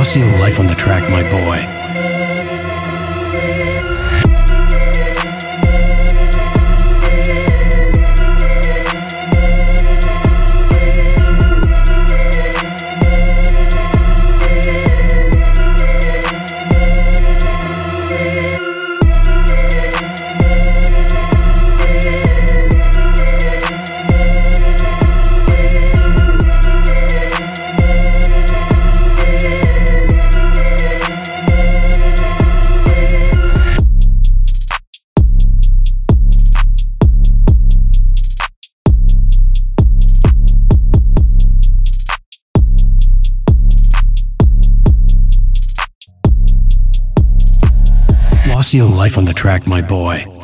Lost your life on the track, my boy. Lost your life on the track, my boy.